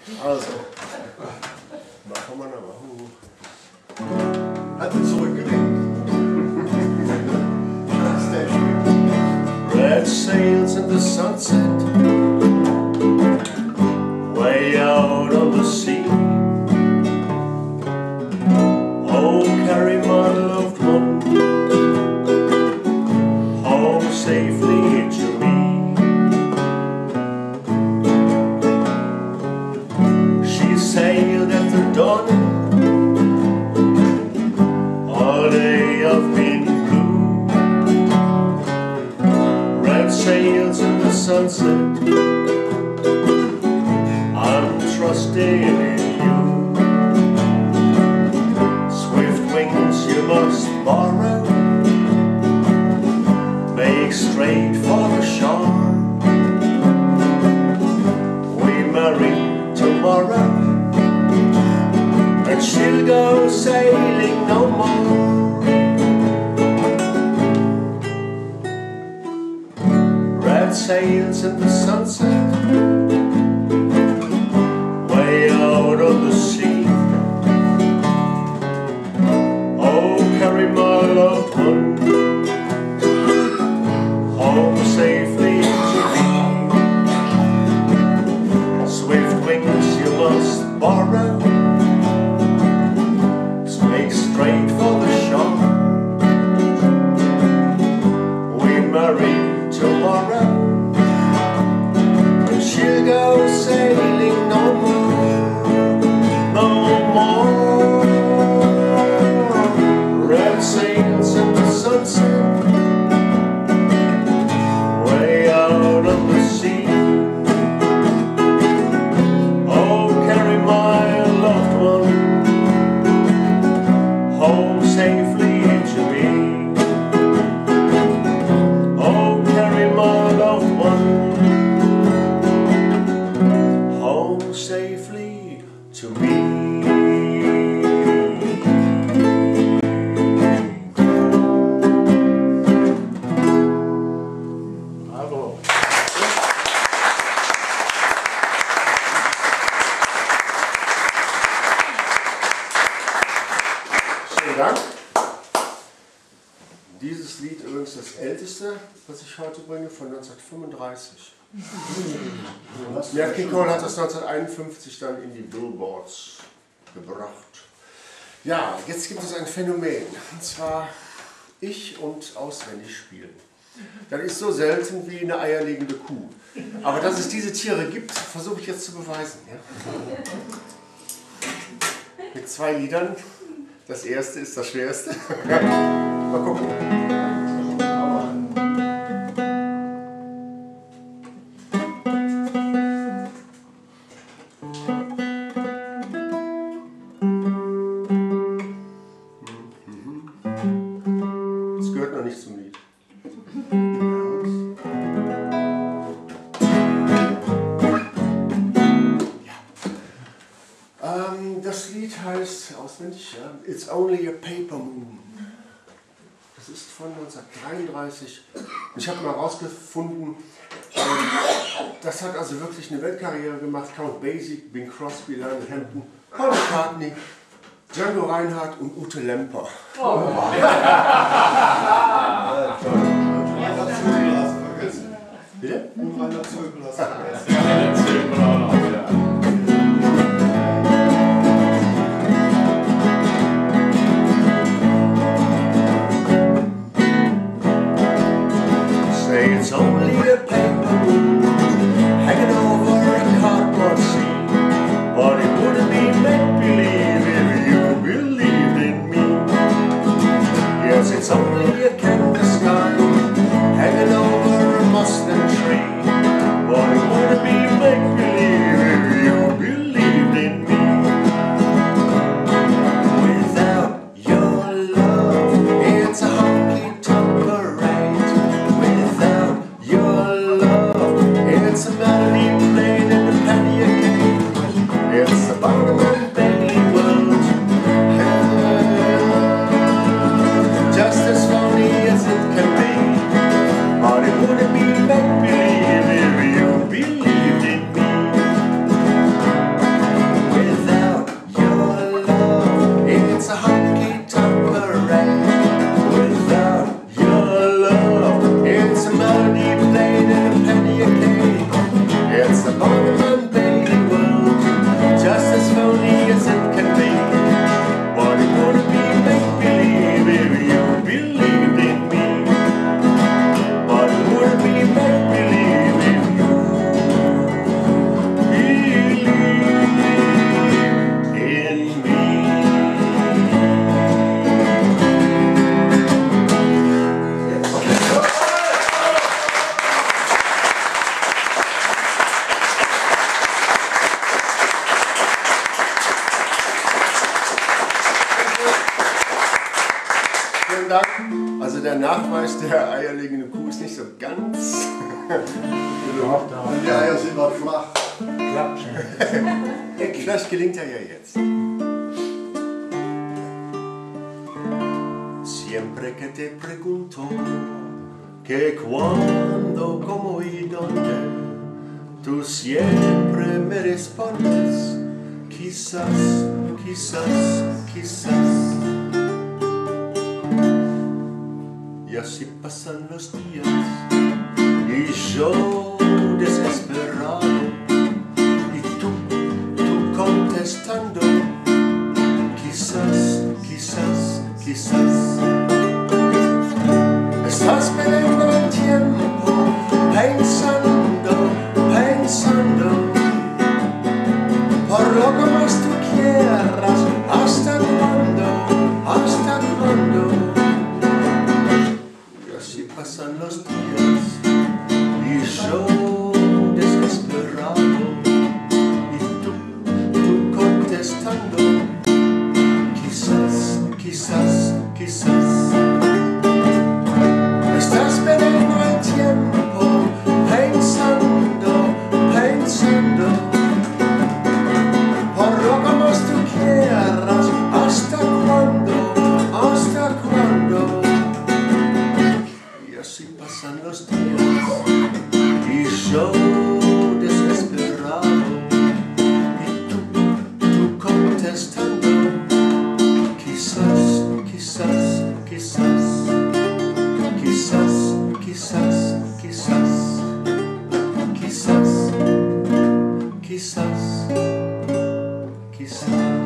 Also, machen wir nochmal. Hat ihn zurückgelegt. Red sails in the sunset, way out on the sea. Oh, carry my loved one home safely to me. She sailed at the dawning, all day I've been blue. Red sails in the sunset, I'm trusting in you. Swift wings you must borrow, make straight for the shore. We marry tomorrow, and she'll go sailing no more. Red sails in the sunset, way out on the sea. Oh, carry my loved one home safely to me. Swift wings you must borrow, make straight for the shore. We marry tomorrow, and she'll go sailing no more, no more. Red sails in the sunset, way out on the sea. Oh, carry my loved one home safely to me. Oh, carry my loved one home safely to me. Bravo. Vielen Dank. Dieses Lied übrigens das älteste, was ich heute bringe, von 1935. Nat King Cole hat das 1951 dann in die Billboards gebracht. Ja, jetzt gibt es ein Phänomen, und zwar ich und auswendig spielen. Das ist so selten wie eine eierlegende Kuh. Aber dass es diese Tiere gibt, versuche ich jetzt zu beweisen. Ja? Mit zwei Liedern. Das erste ist das schwerste. Mal gucken. Das gehört noch nicht zum Lied. Das Lied heißt, auswendig, ja, It's Only a Paper Moon. Das ist von 1933. Ich habe mal herausgefunden, das hat also wirklich eine Weltkarriere gemacht. Count Basie, Bing Crosby, Lionel Hampton, Paul McCartney, Django Reinhardt und Ute Lemper. Oh. Bitte? Rainer Zöbel hast du vergessen. It's only a paper moon hanging over a cardboard sea, but it wouldn't be make-believe if you believed in me. Yes, it's only a canvas sky hanging over a muslin tree, but it wouldn't be make-believe Dank. Also der Nachweis der eierlegenden Kuh ist nicht so ganz. Die Eier sind noch flach. Klappt schon. Vielleicht gelingt er ja jetzt. Siempre que te pregunto que cuando, cómo y dónde, tú siempre me respondes, quizás, quizás, quizás. Y así pasan los días y yo desesperado y tú contestando, quizás, quizás, quizás. Estás perdiendo el tiempo pensando, pensando por lo que más tú quieras, hasta cuándo, hasta cuándo. Y así pasan los días y yo desesperado y tú contestando, quizás, quizás, quizás. Estás perdiendo el tiempo pensando, pensando por lo que más tú quieras, hasta cuándo, hasta cuándo. Y así pasan los días y yo desesperado y tú contestando, quizás, quizás, quizás. Quizás, quizás, quizás, quizás, quizás, quizás.